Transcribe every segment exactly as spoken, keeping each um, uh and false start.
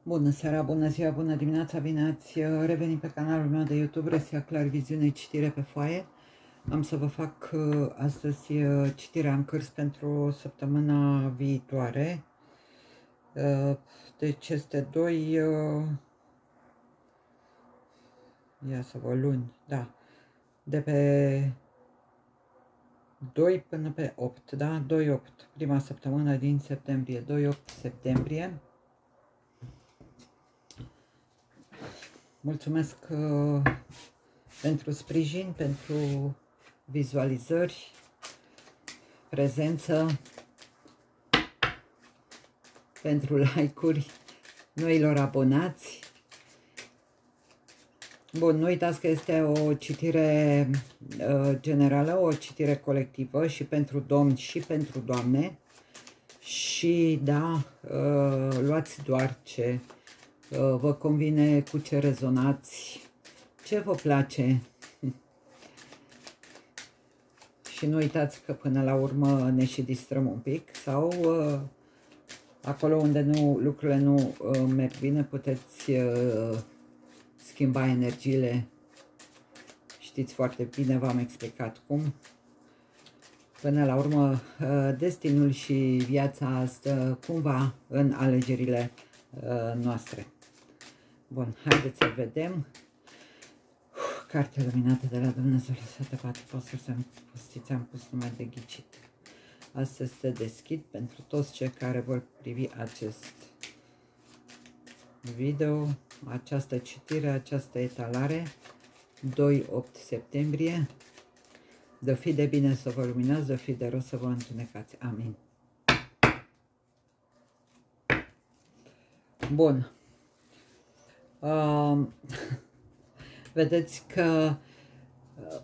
Bună seara, bună ziua, bună dimineața, bine ați revenit pe canalul meu de YouTube, Resia Clarviziune, citire pe foaie. Am să vă fac astăzi citirea în cărți pentru săptămâna viitoare. Deci este doi, ia să vă luni, da, de pe doi până pe opt, da, doi opt, prima săptămână din septembrie, doi opt septembrie. Mulțumesc uh, pentru sprijin, pentru vizualizări, prezență, pentru like-uri, noilor abonați. Bun, nu uitați că este o citire uh, generală, o citire colectivă și pentru domni și pentru doamne. Și da, uh, luați doar ce vă convine, cu ce rezonați, ce vă place. Și nu uitați că până la urmă ne și distrăm un pic sau uh, acolo unde nu, lucrurile nu uh, merg bine, puteți uh, schimba energiile. Știți foarte bine, v-am explicat cum. Până la urmă, uh, destinul și viața stă cumva în alegerile uh, noastre. Bun, haideți să vedem. Uf, carte luminată de la Dumnezeu, lăsată poate păsuri să-mi pustiți, am pus numai de ghicit. Astăzi se deschid pentru toți cei care vor privi acest video, această citire, această etalare, doi opt septembrie. Dă fi de bine să vă luminați, dă fi de rău să vă întunecați. Amin. Bun. Uh, vedeți că uh,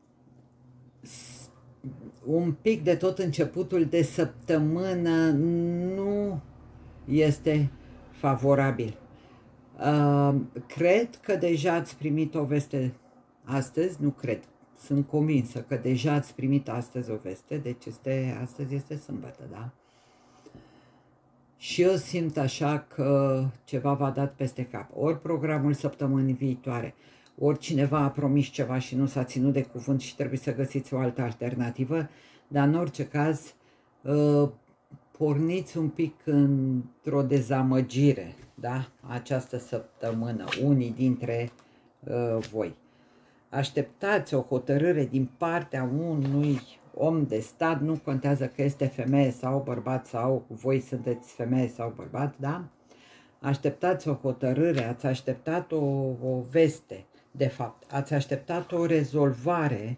un pic de tot începutul de săptămână nu este favorabil. Uh, cred că deja ați primit o veste astăzi, nu cred, sunt convinsă că deja ați primit astăzi o veste, deci este, astăzi este sâmbătă, da? Și eu simt așa că ceva v-a dat peste cap. Ori programul săptămânii viitoare, ori cineva a promis ceva și nu s-a ținut de cuvânt și trebuie să găsiți o altă alternativă. Dar în orice caz, porniți un pic într-o dezamăgire, da? Această săptămână, unii dintre voi. Așteptați o hotărâre din partea unui om de stat, nu contează că este femeie sau bărbat sau voi sunteți femeie sau bărbat, da? Așteptați o hotărâre, ați așteptat o, o veste, de fapt, ați așteptat o rezolvare,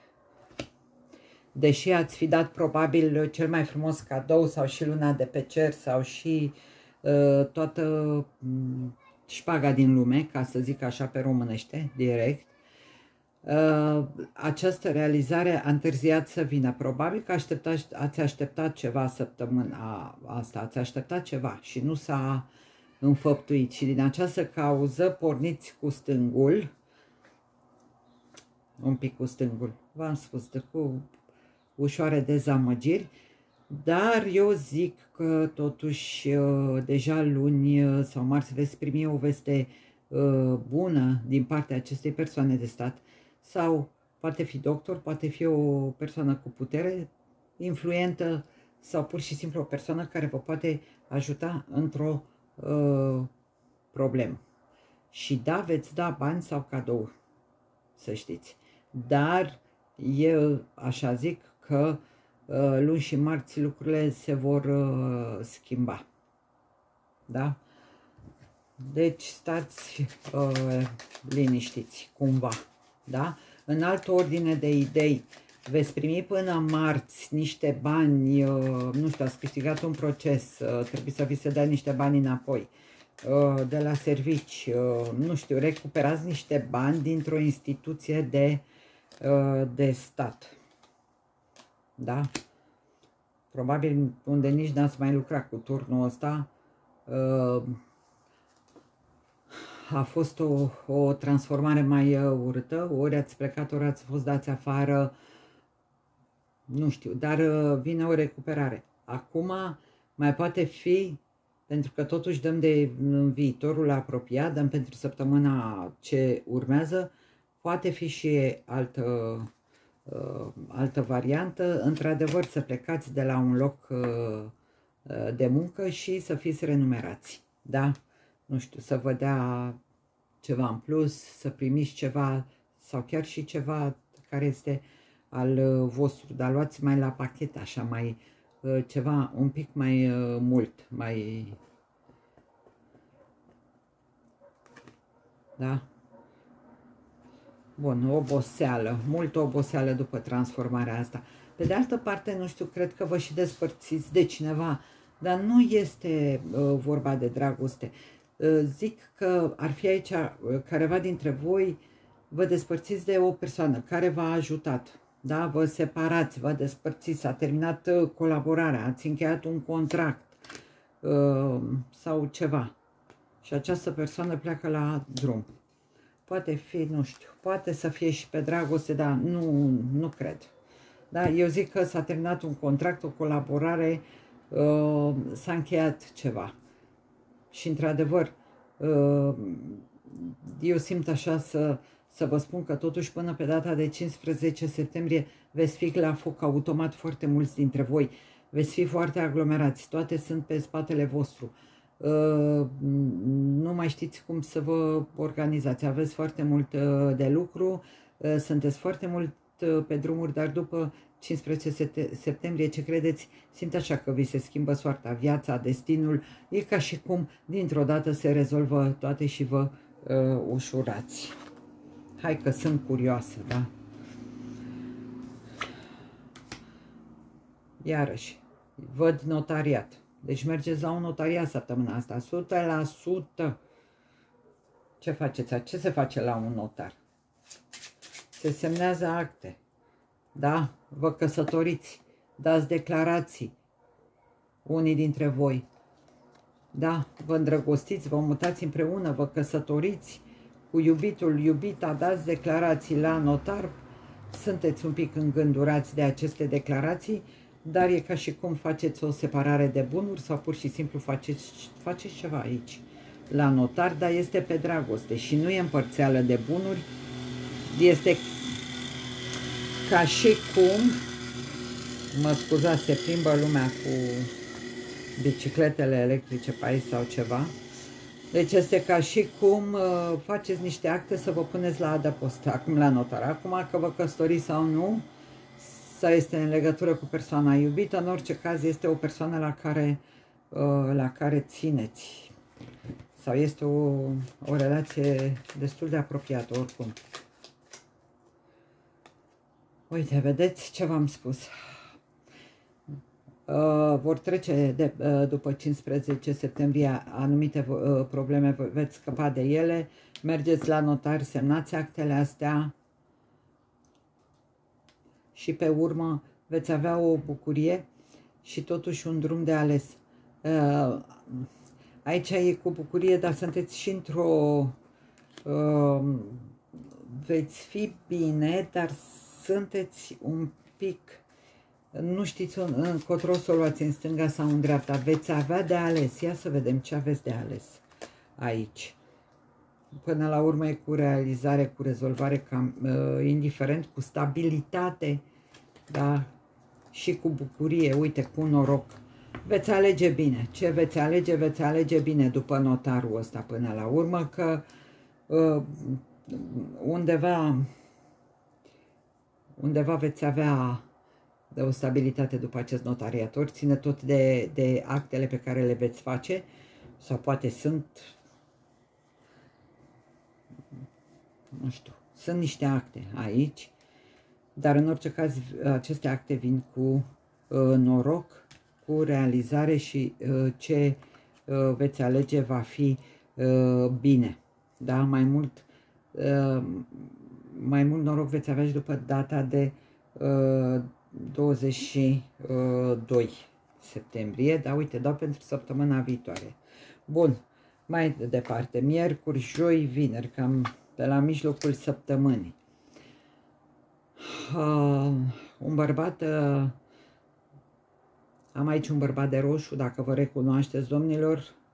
deși ați fi dat probabil cel mai frumos cadou sau și luna de pe cer sau și uh, toată uh, șpaga din lume, ca să zic așa pe românește, direct. Uh, această realizare a întârziat să vină. Probabil că așteptați, ați așteptat ceva săptămâna asta, ați așteptat ceva și nu s-a înfăptuit. Și din această cauză porniți cu stângul, un pic cu stângul, v-am spus, de cu ușoare dezamăgiri, dar eu zic că totuși deja luni sau marți veți primi o veste bună din partea acestei persoane de stat. Sau poate fi doctor, poate fi o persoană cu putere, influentă sau pur și simplu o persoană care vă poate ajuta într-o uh, problemă. Și da, veți da bani sau cadou, să știți. Dar eu așa zic că uh, luni și marți lucrurile se vor uh, schimba. Da? Deci stați uh, liniștiți, cumva. Da? În altă ordine de idei, veți primi până marți niște bani, uh, nu știu, ați câștigat un proces, uh, trebuie să vi se dea niște bani înapoi, uh, de la servici, uh, nu știu, recuperați niște bani dintr-o instituție de, uh, de stat. Da? Probabil unde nici n-ați mai lucrat cu turnul ăsta, uh, a fost o, o transformare mai urâtă, ori ați plecat, ori ați fost dați afară, nu știu, dar vine o recuperare. Acum mai poate fi pentru că totuși dăm de viitorul apropiat, dăm pentru săptămâna ce urmează, poate fi și altă, uh, altă variantă, într-adevăr să plecați de la un loc uh, de muncă și să fiți renumerați, da? Nu știu, să vă dea ceva în plus, să primiți ceva sau chiar și ceva care este al vostru, dar luați mai la pachet, așa, mai ceva un pic mai mult, mai... Da? Bun, oboseală, multă oboseală după transformarea asta. Pe de altă parte, nu știu, cred că vă și despărțiți de cineva, dar nu este uh, vorba de dragoste. Uh, zic că ar fi aici uh, careva dintre voi, vă despărțiți de o persoană care v-a ajutat, da? Vă separați, vă despărțiți, s-a terminat uh, colaborarea, ați încheiat un contract uh, sau ceva și această persoană pleacă la drum. Poate fi, nu știu, poate să fie și pe dragoste, dar nu, nu cred. Da? Eu zic că s-a terminat un contract, o colaborare, uh, s-a încheiat ceva. Și într-adevăr, uh, eu simt așa să, să vă spun că totuși până pe data de cincisprezece septembrie veți fi la foc automat foarte mulți dintre voi. Veți fi foarte aglomerați, toate sunt pe spatele vostru. Uh, nu mai știți cum să vă organizați, aveți foarte mult uh, de lucru, uh, sunteți foarte mult uh, pe drumuri, dar după cincisprezece septembrie, ce credeți, simt așa că vi se schimbă soarta, viața, destinul, e ca și cum dintr-o dată se rezolvă toate și vă uh, ușurați. Hai că sunt curioasă, da? Iarăși, văd notariat. Deci mergeți la un notariat săptămâna asta, o sută la sută. Ce faceți? Ce se face la un notar? Se semnează acte, da? Vă căsătoriți, dați declarații, unii dintre voi, da? Vă îndrăgostiți, vă mutați împreună, vă căsătoriți cu iubitul, iubita, dați declarații la notar, sunteți un pic îngândurați de aceste declarații, dar e ca și cum faceți o separare de bunuri sau pur și simplu faceți, faceți ceva aici la notar, dar este pe dragoste și nu e împărțeală de bunuri, este ca și cum, mă scuzați, se plimbă lumea cu bicicletele electrice pe aici sau ceva, deci este ca și cum uh, faceți niște acte să vă puneți la adăpost, acum la notar, acum că vă căsătoriți sau nu, sau este în legătură cu persoana iubită, în orice caz este o persoană la care, la care țineți. Sau este o, o relație destul de apropiată, oricum. Uite, vedeți ce v-am spus. Vor trece de, după cincisprezece septembrie anumite probleme, veți scăpa de ele, mergeți la notar, semnați actele astea, și pe urmă veți avea o bucurie și totuși un drum de ales. Aici e cu bucurie, dar sunteți și într-o... veți fi bine, dar sunteți un pic... Nu știți încotro să o luați, în stânga sau în dreapta. Veți avea de ales. Ia să vedem ce aveți de ales aici. Până la urmă e cu realizare, cu rezolvare, cam, uh, indiferent, cu stabilitate, da? Și cu bucurie, uite, cu noroc. Veți alege bine. Ce veți alege? Veți alege bine după notarul ăsta până la urmă, că uh, undeva, undeva veți avea de o stabilitate după acest notariat. Ori ține tot de, de actele pe care le veți face, sau poate sunt... Nu știu, sunt niște acte aici, dar în orice caz aceste acte vin cu uh, noroc, cu realizare și uh, ce uh, veți alege va fi uh, bine. Da, mai mult, uh, mai mult noroc veți avea și după data de uh, douăzeci și doi septembrie, dar uite, dau pentru săptămâna viitoare. Bun, mai departe, miercuri, joi, vineri, cam pe la mijlocul săptămânii. Uh, un bărbat, uh, am aici un bărbat de roșu, dacă vă recunoașteți, domnilor,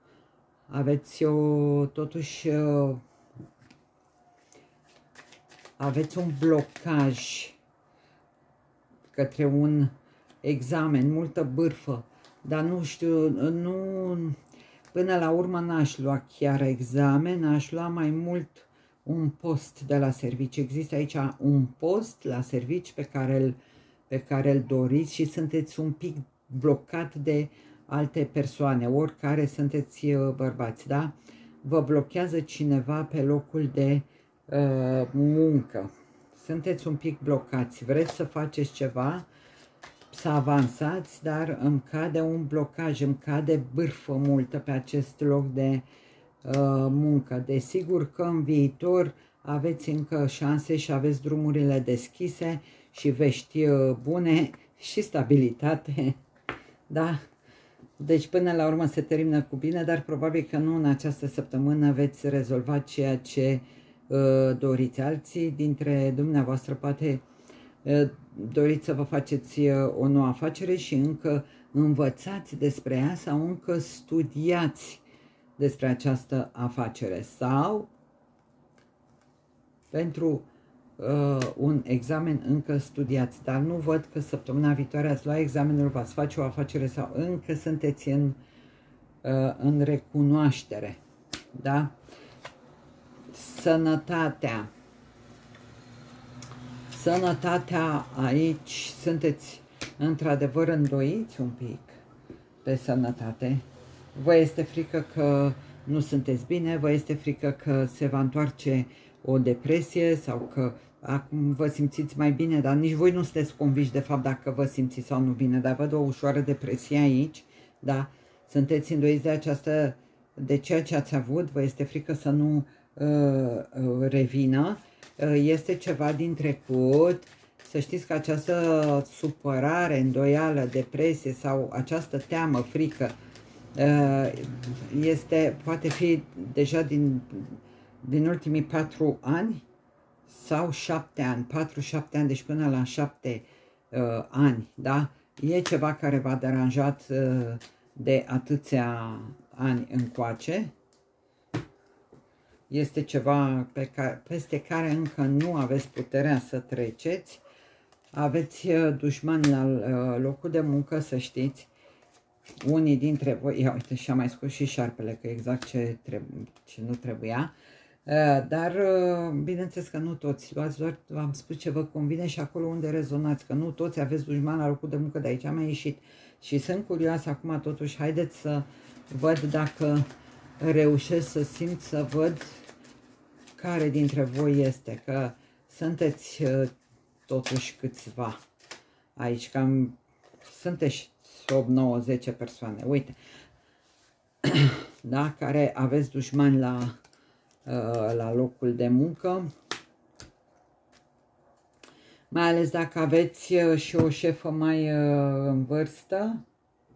aveți o, totuși, uh, aveți un blocaj către un examen, multă bârfă, dar nu știu, nu, până la urmă n-aș lua chiar examen, aș lua mai mult un post de la serviciu. Există aici un post la serviciu pe care îl, pe care îl doriți și sunteți un pic blocat de alte persoane, oricare sunteți bărbați, da? Vă blochează cineva pe locul de uh, muncă. Sunteți un pic blocați, vreți să faceți ceva, să avansați, dar îmi cade un blocaj, îmi cade bârfă multă pe acest loc de uh, muncă. Desigur că în viitor aveți încă șanse și aveți drumurile deschise și vești uh, bune și stabilitate, da? Deci până la urmă se termină cu bine, dar probabil că nu în această săptămână veți rezolva ceea ce uh, doriți. Alții dintre dumneavoastră poate uh, doriți să vă faceți uh, o nouă afacere și încă învățați despre ea sau încă studiați despre această afacere sau pentru uh, un examen încă studiați, dar nu văd că săptămâna viitoare ați lua examenul, v-ați face o afacere sau încă sunteți în, uh, în recunoaștere, da? Sănătatea. Sănătatea aici sunteți într-adevăr îndoiți un pic pe sănătate. Vă este frică că nu sunteți bine, vă este frică că se va întoarce o depresie sau că acum vă simțiți mai bine, dar nici voi nu sunteți convinși de fapt dacă vă simțiți sau nu bine, dar văd o ușoară depresie aici, da? Sunteți îndoiți de această, de ceea ce ați avut, vă este frică să nu uh, revină, uh, este ceva din trecut. Să știți că această supărare, îndoială, depresie sau această teamă, frică, este, poate fi deja din, din ultimii patru ani sau șapte ani, patru șapte ani, deci până la șapte uh, ani, da? E ceva care v-a deranjat uh, de atâția ani încoace. Este ceva pe care, peste care încă nu aveți puterea să treceți. Aveți uh, dușmani la uh, locul de muncă, să știți. Unii dintre voi, ia uite, și-a mai scos și șarpele, că exact ce, trebu ce nu trebuia, dar bineînțeles că nu toți, luați doar, v-am spus ce vă convine și acolo unde rezonați, că nu toți aveți dușman la locul de muncă, de aici am ieșit și sunt curioasă acum totuși, haideți să văd dacă reușesc să simt, să văd care dintre voi este, că sunteți totuși câțiva aici, cam sunteți opt, nouă, zece persoane, uite, da, care aveți dușmani la, la locul de muncă, mai ales dacă aveți și o șefă mai în vârstă,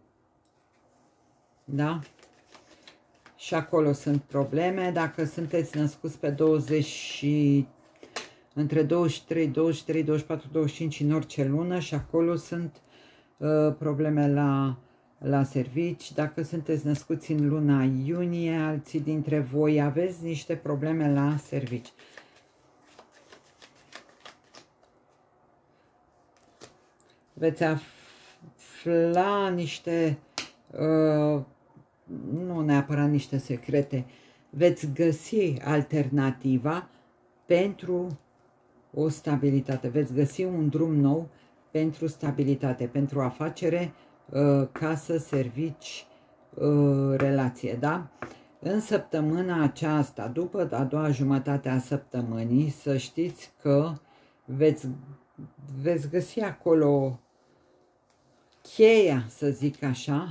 da, și acolo sunt probleme. Dacă sunteți născuți pe douăzeci și, între douăzeci și trei, douăzeci și trei, douăzeci și patru, douăzeci și cinci în orice lună și acolo sunt probleme la, la servici. Dacă sunteți născuți în luna iunie, alții dintre voi aveți niște probleme la servici. Veți afla niște, uh, nu neapărat niște secrete, veți găsi alternativa pentru o stabilitate, veți găsi un drum nou pentru stabilitate, pentru afacere, casă, servici, relație, da? În săptămâna aceasta, după a doua jumătate a săptămânii, să știți că veți, veți găsi acolo cheia, să zic așa,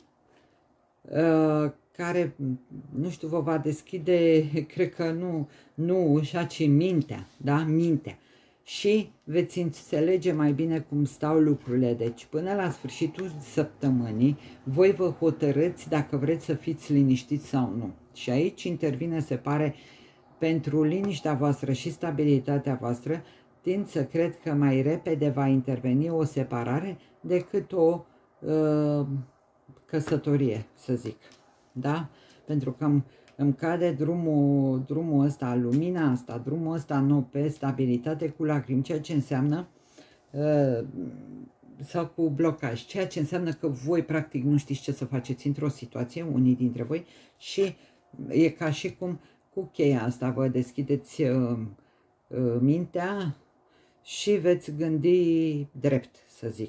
care, nu știu, vă va deschide, cred că nu, nu ușa, ci mintea, da? Mintea. Și veți înțelege mai bine cum stau lucrurile. Deci, până la sfârșitul săptămânii, voi vă hotărâți dacă vreți să fiți liniștiți sau nu. Și aici intervine, se pare, pentru liniștea voastră și stabilitatea voastră, tind să cred că mai repede va interveni o separare decât o uh, căsătorie, să zic. Da? pentru că îmi, îmi cade drumul, drumul ăsta, lumina asta, drumul ăsta nou pe stabilitate cu lacrimi, ceea ce înseamnă uh, sau cu blocaj, ceea ce înseamnă că voi practic nu știți ce să faceți într-o situație, unii dintre voi, și e ca și cum cu cheia asta vă deschideți uh, uh, mintea și veți gândi drept, să zic.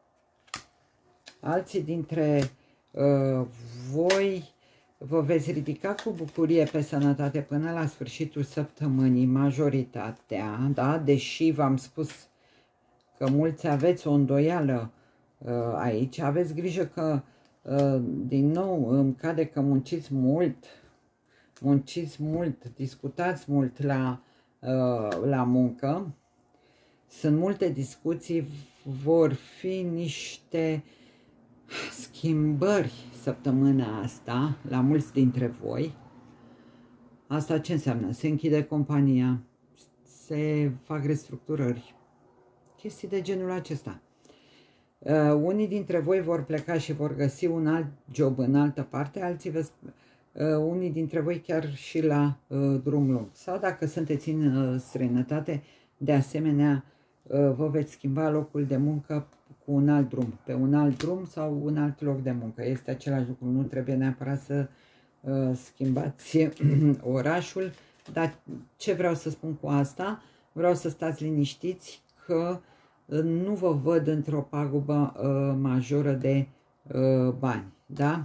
Alții dintre uh, voi vă veți ridica cu bucurie pe sănătate până la sfârșitul săptămânii, majoritatea, da? Deși v-am spus că mulți aveți o îndoială uh, aici, aveți grijă că, uh, din nou, îmi cade că munciți mult, munciți mult, discutați mult la, uh, la muncă, sunt multe discuții, vor fi niște schimbări săptămâna asta la mulți dintre voi. Asta ce înseamnă? Se închide compania, se fac restructurări, chestii de genul acesta. Uh, unii dintre voi vor pleca și vor găsi un alt job în altă parte, alții veți, uh, unii dintre voi chiar și la uh, drum lung. Sau dacă sunteți în uh, străinătate, de asemenea, uh, vă veți schimba locul de muncă cu un alt drum, pe un alt drum sau un alt loc de muncă. Este același lucru, nu trebuie neapărat să uh, schimbați orașul, dar ce vreau să spun cu asta? Vreau să stați liniștiți că nu vă văd într-o pagubă uh, majoră de uh, bani, da?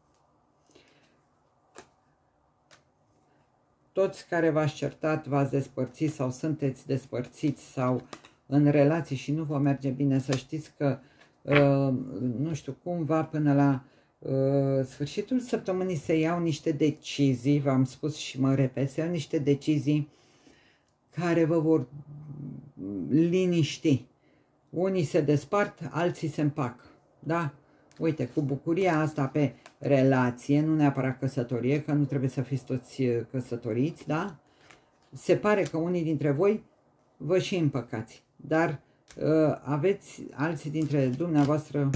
Toți care v-ați certat, v-ați despărțit sau sunteți despărțiți sau în relații și nu vă merge bine, să știți că, uh, nu știu, cumva până la uh, sfârșitul săptămânii se iau niște decizii, v-am spus și mă repet, se iau niște decizii care vă vor liniști. Unii se despart, alții se împac, da? Uite, cu bucuria asta pe relație, nu neapărat căsătorie, că nu trebuie să fiți toți căsătoriți, da? Se pare că unii dintre voi vă și împăcați, dar uh, aveți alții dintre dumneavoastră,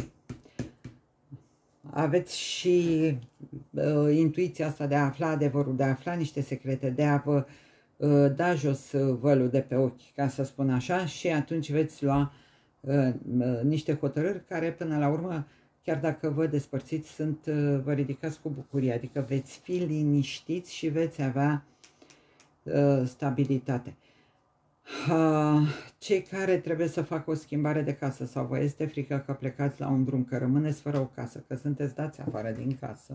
aveți și uh, intuiția asta de a afla adevărul, de a afla niște secrete, de a vă uh, da jos vălul de pe ochi, ca să spun așa, și atunci veți lua uh, uh, niște hotărâri care până la urmă, chiar dacă vă despărțiți, sunt, uh, vă ridicați cu bucurie, adică veți fi liniștiți și veți avea uh, stabilitate. Cei care trebuie să facă o schimbare de casă sau vă este frică că plecați la un drum, că rămâneți fără o casă, că sunteți dați afară din casă,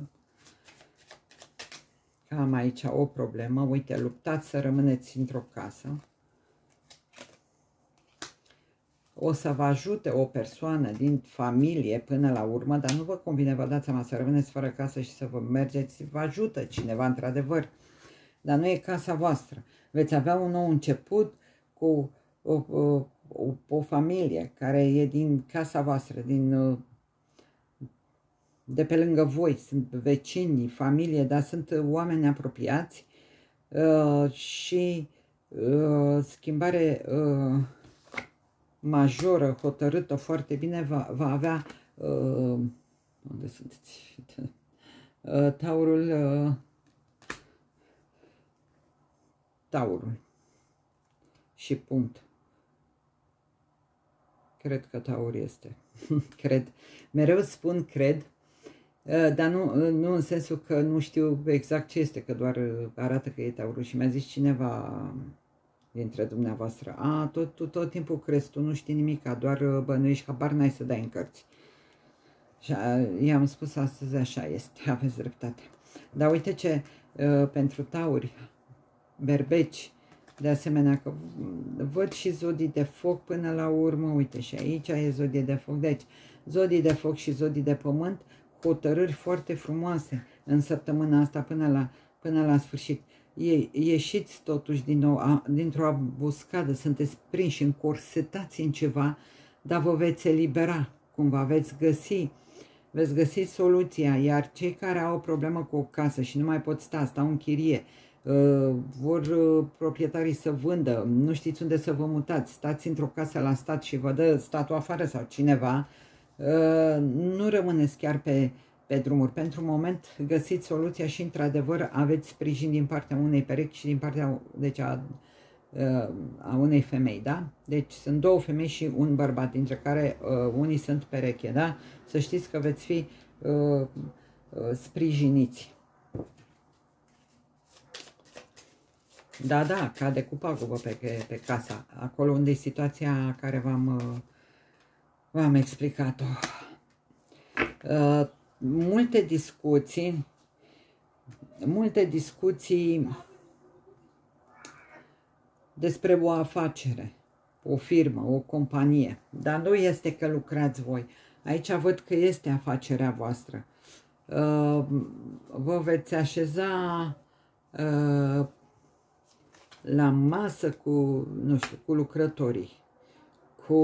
că am aici o problemă, uite, luptați să rămâneți într-o casă, o să vă ajute o persoană din familie până la urmă, dar nu vă convine, vă dați seama, să rămâneți fără casă și să vă mergeți, vă ajută cineva într-adevăr, dar nu e casa voastră. Veți avea un nou început cu o, o, o, o familie care e din casa voastră, din, de pe lângă voi, sunt vecini, familie, dar sunt oameni apropiați uh, și uh, schimbare uh, majoră, hotărâtă foarte bine, va, va avea, uh, unde sunteți? Uh, taurul, uh, taurul. Și punct. Cred că taur este. Cred. Mereu spun cred, dar nu, nu în sensul că nu știu exact ce este, că doar arată că e taurul. Și mi-a zis cineva dintre dumneavoastră, a, tot, tot, tot timpul crezi, tu nu știi nimic, doar bănuiești, habar n-ai să dai în cărți. Și i-am spus astăzi, așa este, aveți dreptate. Dar uite ce, pentru tauri, berbeci, de asemenea că văd și zodii de foc până la urmă, uite și aici e zodie de foc, deci zodii de foc și zodii de pământ, hotărâri foarte frumoase în săptămâna asta până la, până la sfârșit. Ie, ieșiți totuși din nou dintr-o abuscadă, sunteți prinși, încorsetați în ceva, dar vă veți elibera, cumva veți găsi, veți găsi soluția, iar cei care au o problemă cu o casă și nu mai pot sta, stau în chirie, Uh, vor uh, proprietarii să vândă, nu știți unde să vă mutați, stați într-o casă la stat și vă dă statul afară sau cineva, uh, nu rămâneți chiar pe pe drumuri. Pentru moment găsiți soluția și într-adevăr aveți sprijin din partea unei perechi și din partea, deci a, a unei femei, da? Deci sunt două femei și un bărbat, dintre care uh, unii sunt pereche, da? Să știți că veți fi uh, uh, sprijiniți. Da, da, cade cu pagubă pe, pe casa, acolo unde e situația care v-am uh, v-am explicat-o. Uh, multe discuții, multe discuții despre o afacere, o firmă, o companie, dar nu este că lucrați voi. Aici văd că este afacerea voastră. Uh, vă veți așeza uh, la masă cu, nu știu, cu lucrătorii, cu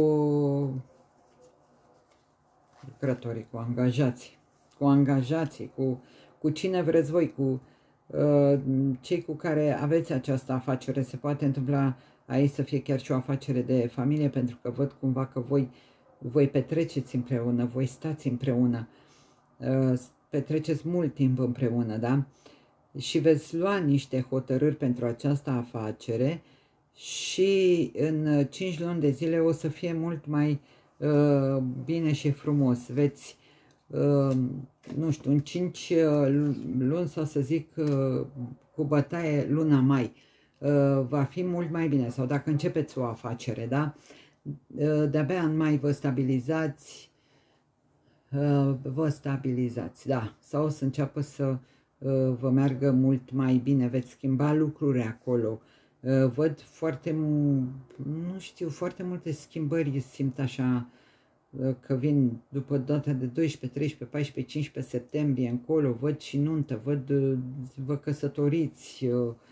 lucrătorii, cu angajații, cu angajații, cu, cu cine vreți voi, cu uh, cei cu care aveți această afacere. Se poate întâmpla aici să fie chiar și o afacere de familie, pentru că văd cumva că voi, voi petreceți împreună, voi stați împreună, uh, petreceți mult timp împreună, da? Și veți lua niște hotărâri pentru această afacere și în cinci luni de zile o să fie mult mai uh, bine și frumos. Veți, uh, nu știu, în cinci luni sau să zic uh, cu bătaie luna mai, uh, va fi mult mai bine. Sau dacă începeți o afacere, da? Uh, de-abia în mai vă stabilizați, uh, vă stabilizați, da? Sau o să înceapă să vă meargă mult mai bine, veți schimba lucruri acolo. Văd foarte, nu știu, foarte multe schimbări, simt așa că vin după data de doisprezece, treisprezece, paisprezece, cincisprezece septembrie încolo, văd și nuntă, văd vă căsătoriți,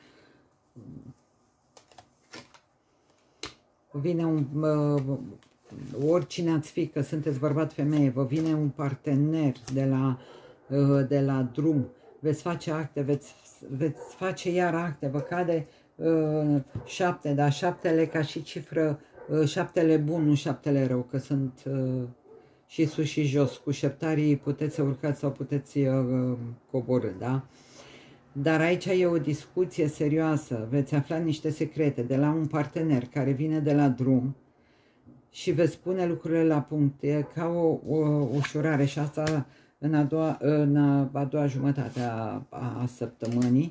vine un, oricine ați fi, că sunteți bărbat, femeie, vă vine un partener de la, de la drum, veți face acte, veți, veți face iar acte, vă cade uh, șapte, dar șaptele ca și cifră, uh, șaptele bun, nu șaptele rău, că sunt uh, și sus și jos. Cu șeptarii puteți să urcați sau puteți uh, coborî, da? Dar aici e o discuție serioasă, veți afla niște secrete de la un partener care vine de la drum și veți pune lucrurile la punct, e ca o, o ușurare și asta în a doua, în a doua jumătate a, a săptămânii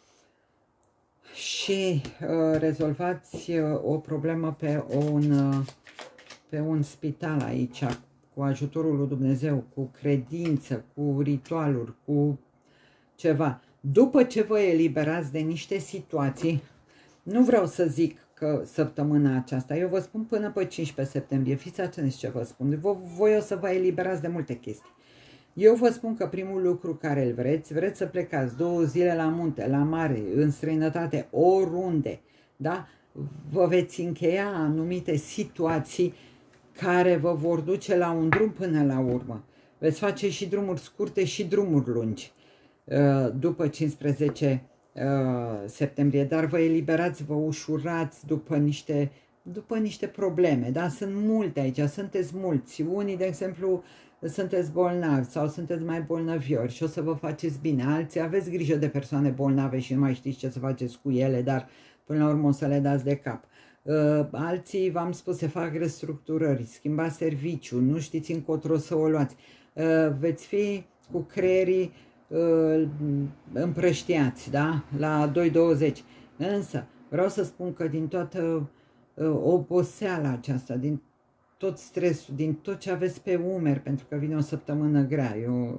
și uh, rezolvați uh, o problemă pe un, uh, pe un spital aici, cu ajutorul lui Dumnezeu, cu credință, cu ritualuri, cu ceva. După ce vă eliberați de niște situații, nu vreau să zic că săptămâna aceasta, eu vă spun până pe cincisprezece septembrie, fiți atenți ce vă spun, voi o să vă eliberați de multe chestii. Eu vă spun că primul lucru care îl vreți, vreți să plecați două zile la munte, la mare, în străinătate, oriunde, da? Vă veți încheia anumite situații care vă vor duce la un drum până la urmă. Veți face și drumuri scurte și drumuri lungi după cincisprezece septembrie, dar vă eliberați, vă ușurați după niște, după niște probleme, da? Sunt multe aici, sunteți mulți, unii, de exemplu, sunteți bolnavi sau sunteți mai bolnăviori și o să vă faceți bine. Alții aveți grijă de persoane bolnave și nu mai știți ce să faceți cu ele, dar până la urmă o să le dați de cap. Uh, alții, v-am spus, se fac restructurări, schimbați serviciu, nu știți încotro să o luați. Uh, veți fi cu creierii uh, împrăștiați, da? La doi douăzeci. Însă, vreau să spun că din toată uh, oboseala aceasta, din tot stresul, din tot ce aveți pe umeri, pentru că vine o săptămână grea, eu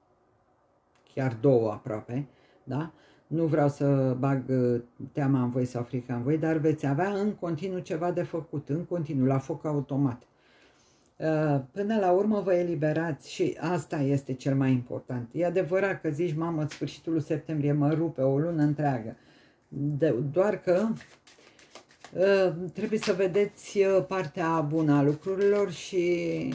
chiar două aproape, da? Nu vreau să bag teama în voi sau frica în voi, dar veți avea în continuu ceva de făcut, în continuu, la foc automat. Până la urmă vă eliberați și asta este cel mai important. E adevărat că zici, mamă, sfârșitul lui septembrie mă rupe o lună întreagă, de, doar că trebuie să vedeți partea bună a lucrurilor și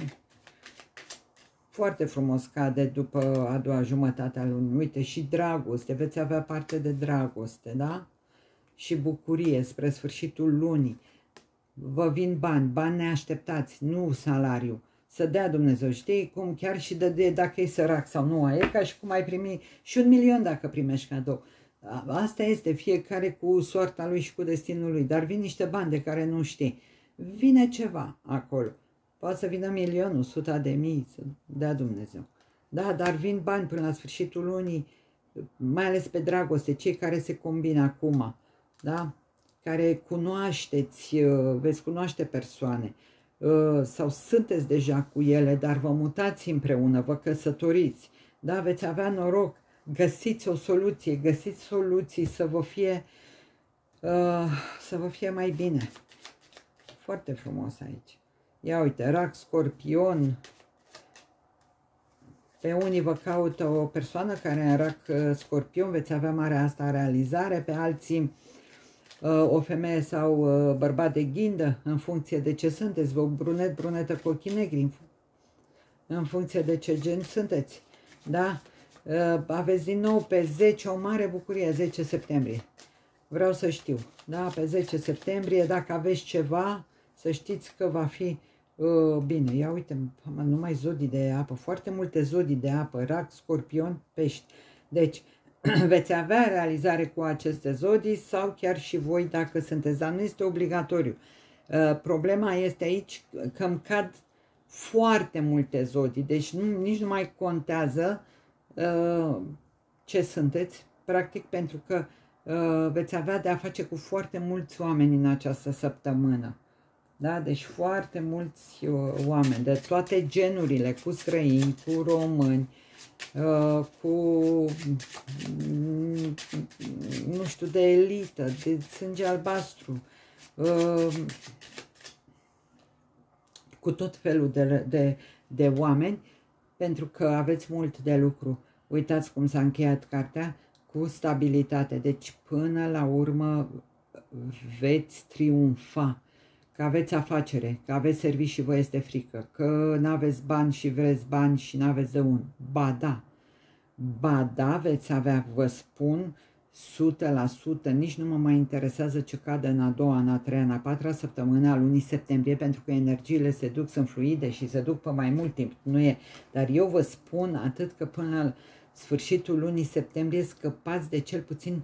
foarte frumos cade după a doua jumătate a lunii. Uite, și dragoste, veți avea parte de dragoste, da? Și bucurie spre sfârșitul lunii. Vă vin bani, bani neașteptați, nu salariu, să dea Dumnezeu, știi, cum chiar și de, de dacă e sărac sau nu, e ca și cum ai primi și un milion dacă primești cadou. Asta este, fiecare cu soarta lui și cu destinul lui, dar vin niște bani de care nu știi. Vine ceva acolo. Poate să vină milionul, suta de mii, să dea Dumnezeu. Da, dar vin bani până la sfârșitul lunii, mai ales pe dragoste, cei care se combină acum, da? Care cunoașteți, veți cunoaște persoane sau sunteți deja cu ele, dar vă mutați împreună, vă căsătoriți, da? Veți avea noroc, găsiți o soluție, găsiți soluții să vă fie, să vă fie mai bine. Foarte frumos aici. Ia uite, rac, scorpion. Pe unii vă caută o persoană care în rac scorpion, veți avea marea asta realizare, pe alții o femeie sau bărbat de ghindă, în funcție de ce sunteți, vă brunet, brunetă cu ochii negri, în funcție de ce gen sunteți, da? Aveți din nou pe zece o mare bucurie, zece septembrie, vreau să știu, da? Pe zece septembrie, dacă aveți ceva, să știți că va fi uh, bine. Ia uite, numai zodii de apă, foarte multe zodii de apă, rac, scorpion, pești, deci veți avea realizare cu aceste zodii sau chiar și voi dacă sunteți, dar nu este obligatoriu. Uh, problema este aici că îmi cad foarte multe zodii, deci nu, nici nu mai contează uh, ce sunteți, practic pentru că uh, veți avea de a face cu foarte mulți oameni în această săptămână. Da? Deci foarte mulți uh, oameni de toate genurile, cu străini, cu români, Uh, cu, nu știu, de elită, de sânge albastru, uh, cu tot felul de, de, de oameni, pentru că aveți mult de lucru. Uitați cum s-a încheiat cartea, cu stabilitate. Deci până la urmă veți triumfa. Că aveți afacere, că aveți servicii și vă este frică, că nu aveți bani și vreți bani și nu aveți de un. Ba da, ba da, veți avea, vă spun, o sută la sută, nici nu mă mai interesează ce cade în a doua, în a treia, în a patra săptămână a lunii septembrie, pentru că energiile se duc, sunt fluide și se duc pe mai mult timp, nu e. Dar eu vă spun atât că până la sfârșitul lunii septembrie scăpați de cel puțin,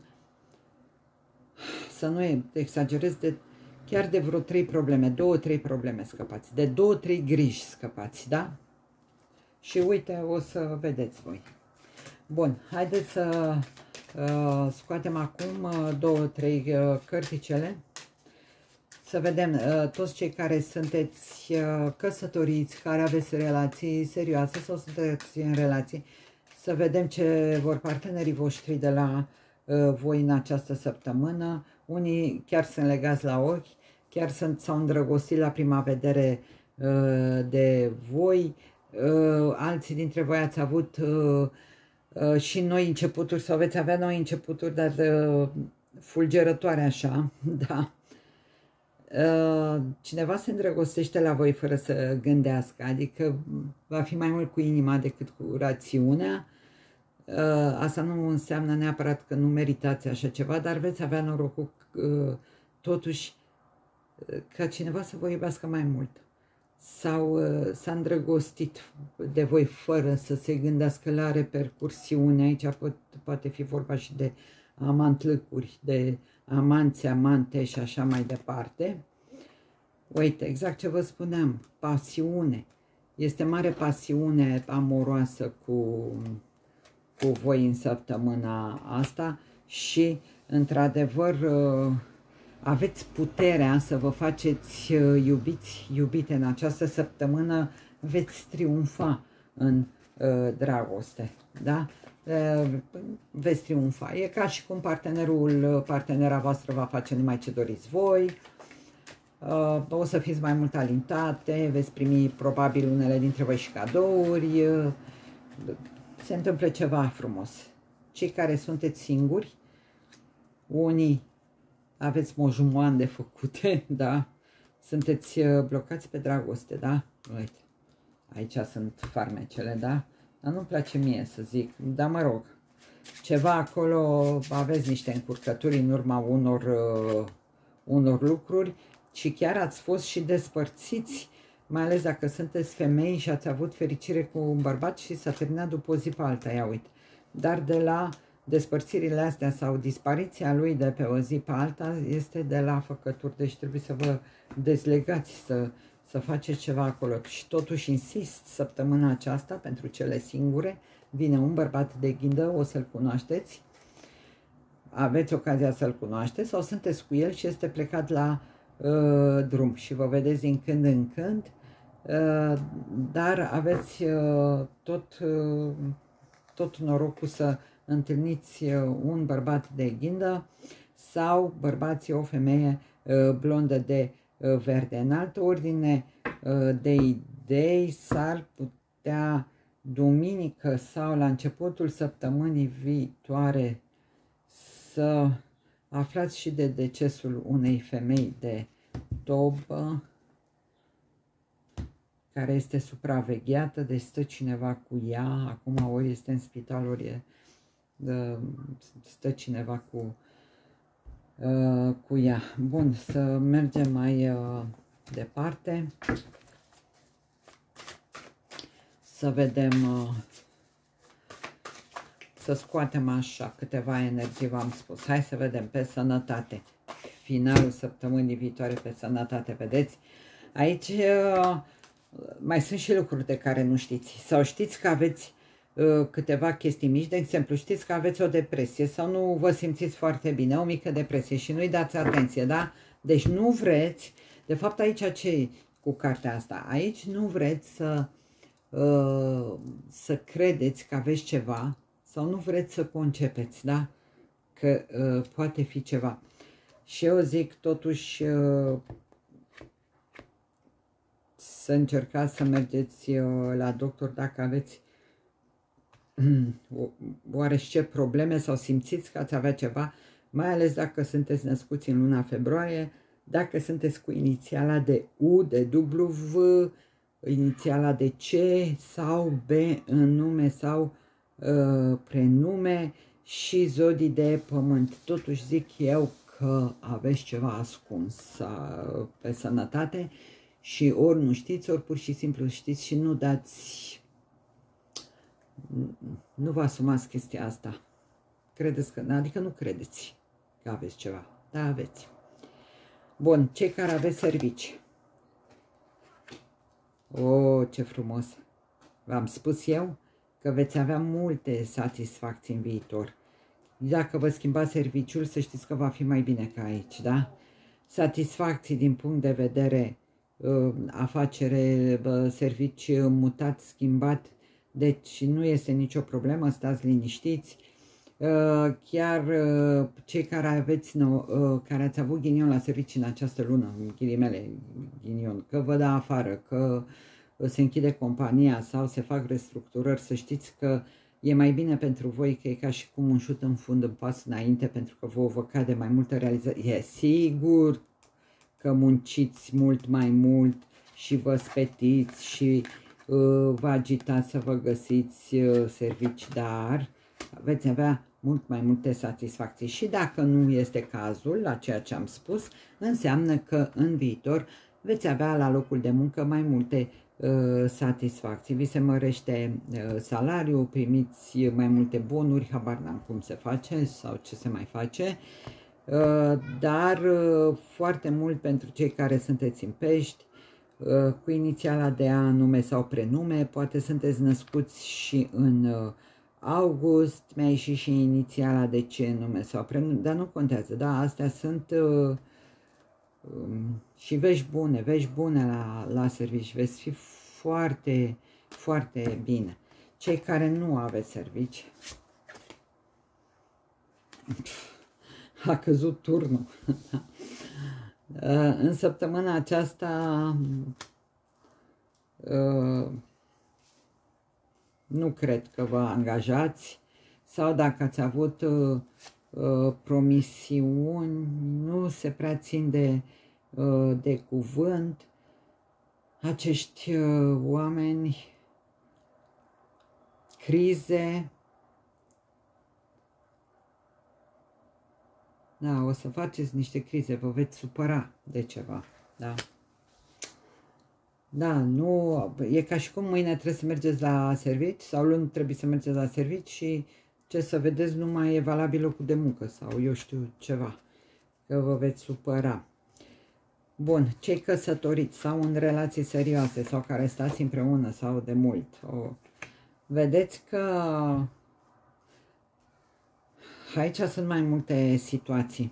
să nu exagerez, de chiar de vreo trei probleme, două, trei probleme scăpați, de două, trei griji scăpați, da? Și uite, o să vedeți voi. Bun, haideți să uh, scoatem acum uh, două, trei uh, cărticele, să vedem uh, toți cei care sunteți uh, căsătoriți, care aveți relații serioase sau sunteți în relații, să vedem ce vor partenerii voștri de la uh, voi în această săptămână. Unii chiar sunt legați la ochi, chiar sunt, s-au îndrăgostit la prima vedere uh, de voi, uh, alții dintre voi ați avut uh, uh, și noi începuturi sau veți avea noi începuturi, dar uh, fulgerătoare așa, da. Uh, cineva se îndrăgostește la voi fără să gândească, adică va fi mai mult cu inima decât cu rațiunea. Uh, asta nu înseamnă neapărat că nu meritați așa ceva, dar veți avea norocul uh, totuși uh, ca cineva să vă iubească mai mult. Sau uh, s-a îndrăgostit de voi fără să se gândească la repercursiune. Aici pot, poate fi vorba și de amantlâcuri, de amanți, amante și așa mai departe. Uite, exact ce vă spuneam, pasiune. Este mare pasiune amoroasă cu... cu voi în săptămâna asta și, într-adevăr, aveți puterea să vă faceți iubiți, iubite în această săptămână, veți triumfa în uh, dragoste, da? Uh, veți triumfa. E ca și cum partenerul, partenera voastră va face numai ce doriți voi, uh, o să fiți mai mult alintate, veți primi probabil unele dintre voi și cadouri, uh, se întâmplă ceva frumos. Cei care sunteți singuri, unii aveți mojumoane de făcute, da? Sunteți blocați pe dragoste, da? Uite, aici sunt farmecele, da? Dar nu-mi place mie să zic, dar mă rog, ceva acolo, aveți niște încurcături în urma unor, uh, unor lucruri și chiar ați fost și despărțiți mai ales dacă sunteți femei și ați avut fericire cu un bărbat și s-a terminat după o zi pe alta, ia uite. Dar de la despărțirile astea sau dispariția lui de pe o zi pe alta este de la făcături, deci trebuie să vă dezlegați, să, să faceți ceva acolo. Și totuși insist, săptămâna aceasta, pentru cele singure, vine un bărbat de ghindă, o să-l cunoașteți, aveți ocazia să-l cunoașteți sau sunteți cu el și este plecat la uh, drum și vă vedeți din când în când, uh, dar aveți uh, tot, uh, tot norocul să întâlniți uh, un bărbat de ghindă sau bărbații o femeie uh, blondă de uh, verde. În altă ordine uh, de idei s-ar putea duminică sau la începutul săptămânii viitoare să aflați și de decesul unei femei de tobă care este supravegheată, deci stă cineva cu ea, acum ori este în spital, ori e, stă cineva cu, cu ea. Bun, să mergem mai departe, să vedem, să scoatem așa câteva energii, v-am spus. Hai să vedem pe sănătate. Finalul săptămânii viitoare pe sănătate, vedeți? Aici mai sunt și lucruri de care nu știți. Sau știți că aveți uh, câteva chestii mici, de exemplu, știți că aveți o depresie sau nu vă simțiți foarte bine, o mică depresie și nu-i dați atenție, da? Deci nu vreți, de fapt aici ce cu cartea asta? Aici nu vreți să, uh, să credeți că aveți ceva sau nu vreți să concepeți, da? Că uh, poate fi ceva. Și eu zic totuși uh, să încercați să mergeți la doctor dacă aveți oarește probleme sau simțiți că ați avea ceva, mai ales dacă sunteți născuți în luna februarie, dacă sunteți cu inițiala de U, de W, inițiala de C sau B în nume sau uh, prenume și zodii de pământ. Totuși zic eu că aveți ceva ascuns uh, pe sănătate. Și ori nu știți, ori pur și simplu știți și nu dați, nu vă asumați chestia asta. Credeți că, adică nu credeți că aveți ceva, da, aveți. Bun, cei care aveți servici. O, ce frumos! V-am spus eu că veți avea multe satisfacții în viitor. Dacă vă schimbați serviciul, să știți că va fi mai bine ca aici, da? Satisfacții din punct de vedere afacere, servici mutat, schimbat, deci nu este nicio problemă, stați liniștiți. Chiar cei care aveți, care ați avut ghinion la servicii în această lună, în ghilimele ghinion, că vă dă afară, că se închide compania sau se fac restructurări, să știți că e mai bine pentru voi, că e ca și cum un șut în fund, în pas înainte, pentru că vă, vă cade mai multă realizare. E sigur că munciți mult mai mult și vă spetiți și uh, vă agitați să vă găsiți uh, servici, dar veți avea mult mai multe satisfacții. Și dacă nu este cazul, la ceea ce am spus, înseamnă că în viitor veți avea la locul de muncă mai multe uh, satisfacții. Vi se mărește uh, salariul, primiți mai multe bonuri, habar n-am cum se face sau ce se mai face. Dar foarte mult pentru cei care sunteți în Pești, cu inițiala de A, nume sau prenume, poate sunteți născuți și în august, mi-a ieșit și inițiala de C, nume sau prenume, dar nu contează, da, astea sunt și vești bune, vești bune la, la servici, veți fi foarte, foarte bine. Cei care nu aveți servici, a căzut turnul. În săptămâna aceasta nu cred că vă angajați sau dacă ați avut promisiuni, nu se prea țin de, de cuvânt. Acești oameni, crize, da, o să faceți niște crize, vă veți supăra de ceva, da? Da, nu, e ca și cum mâine trebuie să mergeți la servici sau luni trebuie să mergeți la servici și ce să vedeți nu mai e valabil locul de muncă sau eu știu ceva, că vă veți supăra. Bun, cei căsătoriți sau în relații serioase sau care stați împreună sau de mult, o, vedeți că aici sunt mai multe situații.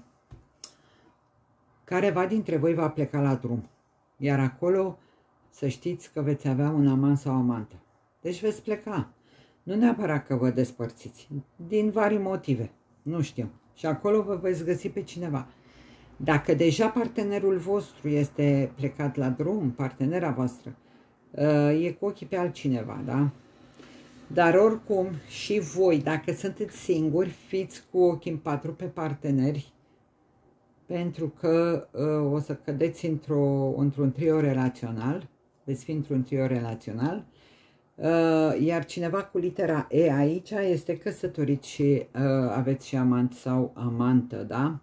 Careva dintre voi va pleca la drum, iar acolo să știți că veți avea un amant sau amantă. Deci veți pleca. Nu neapărat că vă despărțiți, din vari motive, nu știu. Și acolo vă veți găsi pe cineva. Dacă deja partenerul vostru este plecat la drum, partenera voastră, e cu ochii pe altcineva, da? Dar oricum și voi, dacă sunteți singuri, fiți cu ochii în patru pe parteneri, pentru că uh, o să cădeți într-un într trio relațional, veți fi într-un trio relațional, uh, iar cineva cu litera E aici este căsătorit și uh, aveți și amant sau amantă, da?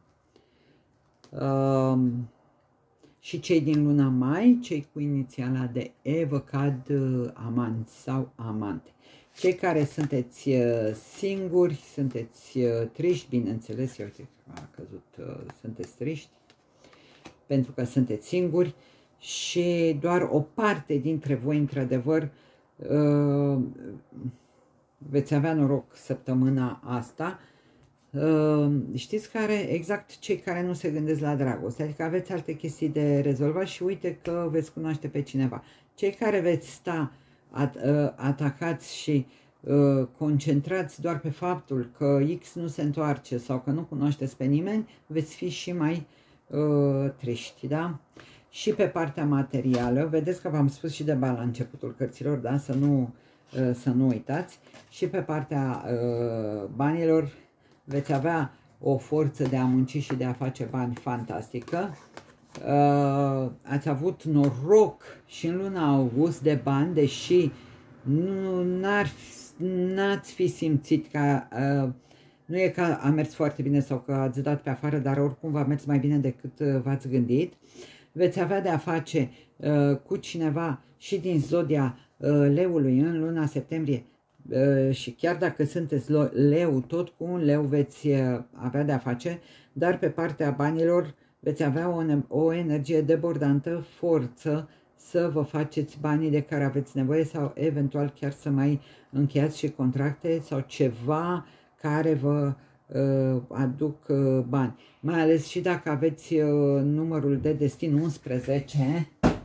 Uh, și cei din luna mai, cei cu inițiala de E, vă cad uh, amanți sau amante. Cei care sunteți uh, singuri, sunteți uh, triști, bineînțeles, eu uite, a căzut, uh, sunteți triști, pentru că sunteți singuri și doar o parte dintre voi, într-adevăr, uh, veți avea noroc săptămâna asta. Uh, știți care, exact cei care nu se gândesc la dragoste, adică aveți alte chestii de rezolvat și uite că veți cunoaște pe cineva. Cei care veți sta at, uh, atacați și uh, concentrați doar pe faptul că X nu se întoarce sau că nu cunoașteți pe nimeni, veți fi și mai uh, triști, da? Și pe partea materială, vedeți că v-am spus și de ba la începutul cărților, da? Să nu, uh, să nu uitați. Și pe partea uh, banilor, veți avea o forță de a munci și de a face bani fantastică. Uh, ați avut noroc și în luna august de bani, deși nu n-ați fi simțit că uh, nu e că a mers foarte bine sau că ați dat pe afară, dar oricum va mers mai bine decât uh, v-ați gândit. Veți avea de a face uh, cu cineva și din zodia uh, leului în luna septembrie. Uh, și chiar dacă sunteți leu, tot cu un leu veți uh, avea de a face, dar pe partea banilor veți avea o, o energie debordantă, forță să vă faceți banii de care aveți nevoie sau eventual chiar să mai încheiați și contracte sau ceva care vă uh, aduc uh, bani. Mai ales și dacă aveți uh, numărul de destin unsprezece,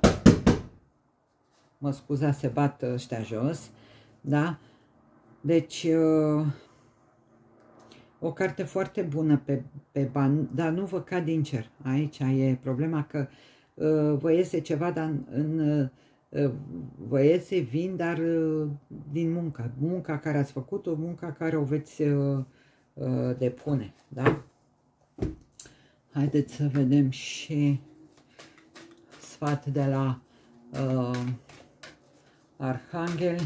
mă scuza, se bat ăștia jos, da? Deci, uh, o carte foarte bună pe, pe bani, dar nu vă cad din cer. Aici e problema că uh, vă iese ceva, dar în, în, uh, vă iese vin, dar uh, din muncă. Munca care ați făcut-o, munca care o veți uh, uh, depune. Da? Haideți să vedem și sfat de la uh, Arhanghel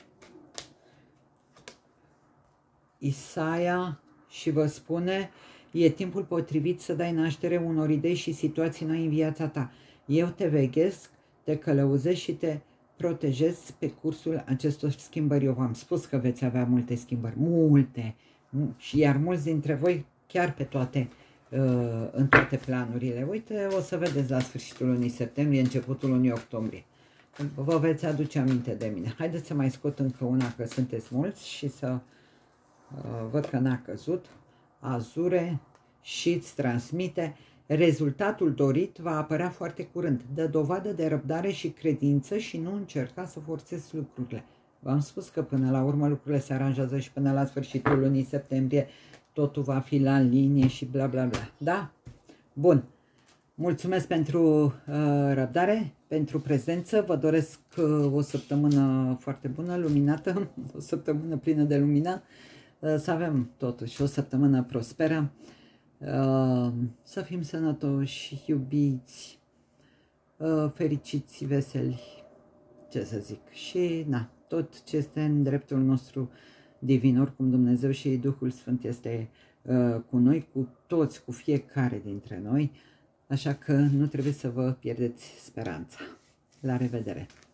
Isaia și vă spune: e timpul potrivit să dai naștere unor idei și situații noi în viața ta. Eu te veghesc, te călăuzesc și te protejez pe cursul acestor schimbări. Eu v-am spus că veți avea multe schimbări, multe, și iar mulți dintre voi chiar pe toate, uh, în toate planurile. Uite, o să vedeți la sfârșitul lunii septembrie, începutul lunii octombrie. Vă veți aduce aminte de mine. Haideți să mai scot încă una, că sunteți mulți, și să uh, văd că n-a căzut. Azure și îți transmite: rezultatul dorit va apărea foarte curând. Dă dovadă de răbdare și credință și nu încerca să forțezi lucrurile. V-am spus că până la urmă lucrurile se aranjează și până la sfârșitul lunii septembrie totul va fi la linie și bla bla bla. Da? Bun. Mulțumesc pentru uh, răbdare, pentru prezență. Vă doresc uh, o săptămână foarte bună, luminată, o săptămână plină de lumină. Să avem totuși o săptămână prosperă, să fim sănătoși, iubiți, fericiți, veseli, ce să zic. Și na, tot ce este în dreptul nostru divin, oricum Dumnezeu și Duhul Sfânt este cu noi, cu toți, cu fiecare dintre noi, așa că nu trebuie să vă pierdeți speranța. La revedere!